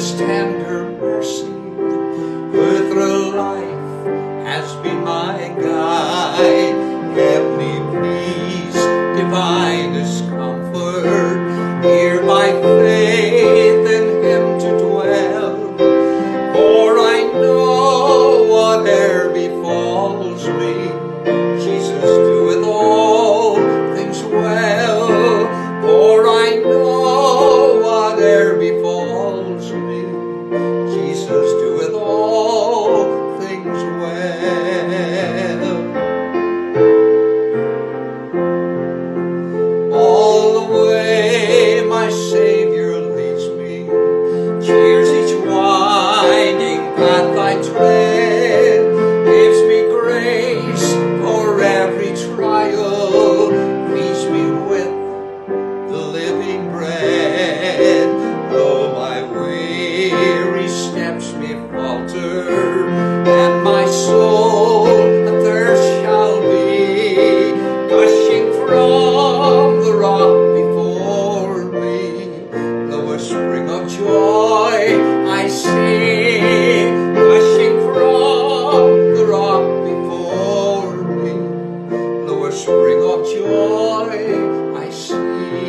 His tender mercy who through life has been my guide. Heavenly peace, divinest comfort, here by faith in Him to dwell. For I know whate'er befalls me, Jesus doeth all things well. For I know whate'er befalls me, Jesus doeth all things well. All the way my Savior leads me, cheers each winding path I tread, gives me grace for every trial, feeds me with the living bread. Though my weary steps may falter, and my soul athirst shall be, gushing from the rock before me, though a spring of joy I see, gushing from the rock before me, though a spring of joy I see.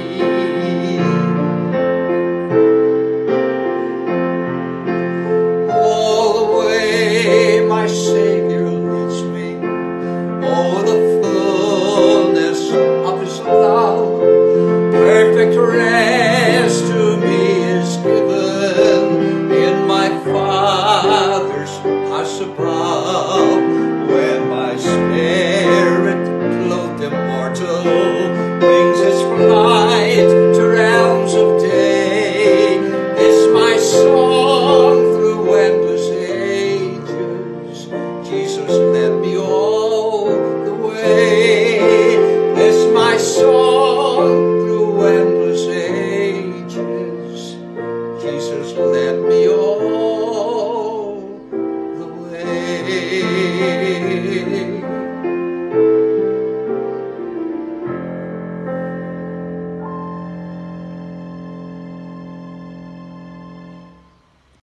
All the way my Savior leads me, oh, the fullness of His love, perfect rest to me is given in my Father's house above. When my spirit, clothed immortal, wings its flight to realms of day, this my song through endless ages, Jesus led me all the way. This my song through endless ages, Jesus led me all the way.